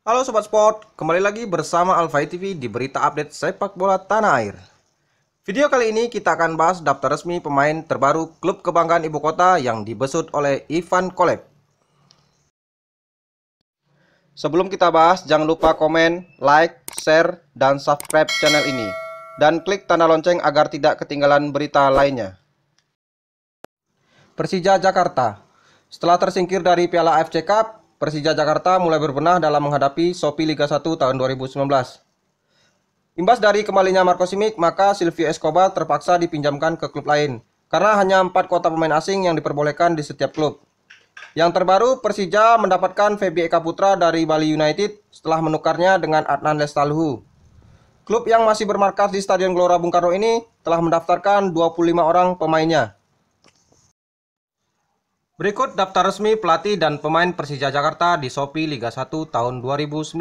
Halo Sobat Sport, kembali lagi bersama Alfai TV di berita update sepak bola tanah air. Video kali ini kita akan bahas daftar resmi pemain terbaru klub kebanggaan ibu kota yang dibesut oleh Ivan Kolev. Sebelum kita bahas, jangan lupa komen, like, share, dan subscribe channel ini. Dan klik tanda lonceng agar tidak ketinggalan berita lainnya. Persija Jakarta. Setelah tersingkir dari Piala AFC Cup, Persija Jakarta mulai berbenah dalam menghadapi Shopee Liga 1 tahun 2019. Imbas dari kembalinya Marco Simic, maka Silvio Escobar terpaksa dipinjamkan ke klub lain, karena hanya 4 kota pemain asing yang diperbolehkan di setiap klub. Yang terbaru, Persija mendapatkan Feby Eka Putra dari Bali United setelah menukarnya dengan Adnan Lestaluhu. Klub yang masih bermarkas di Stadion Gelora Bung Karno ini telah mendaftarkan 25 orang pemainnya. Berikut daftar resmi pelatih dan pemain Persija Jakarta di Shopee Liga 1 tahun 2019.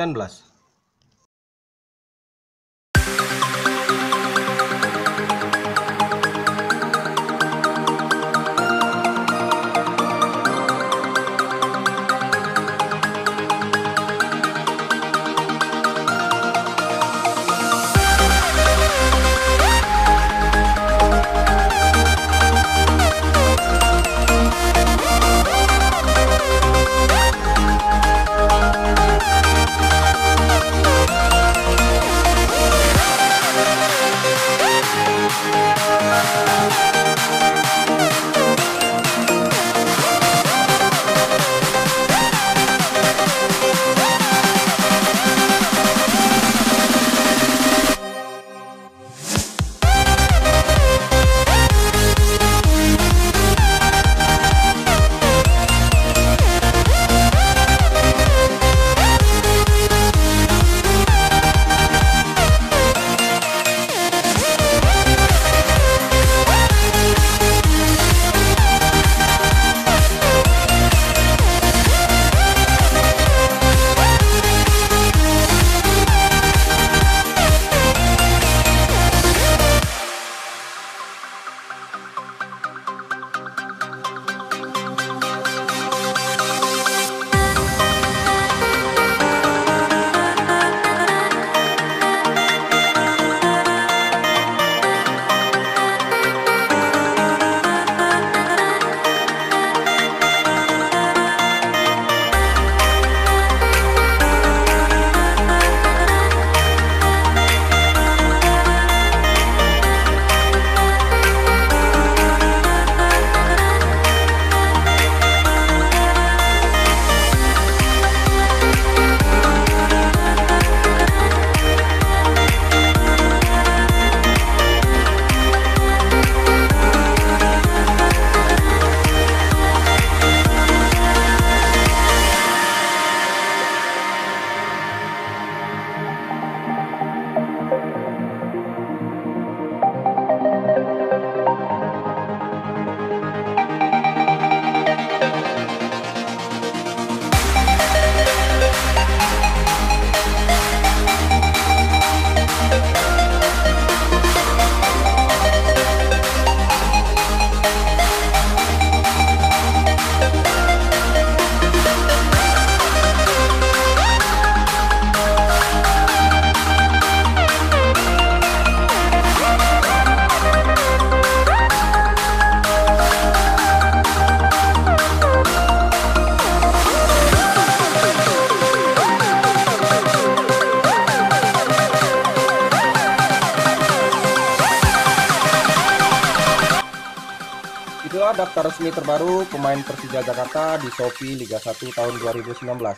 Itulah daftar resmi terbaru pemain Persija Jakarta di Shopee Liga 1 tahun 2019.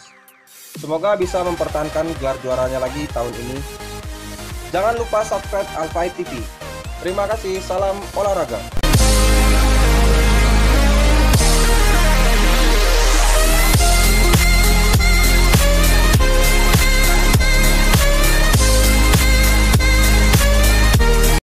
Semoga bisa mempertahankan gelar juaranya lagi tahun ini. Jangan lupa subscribe Alfai TV. Terima kasih, salam olahraga.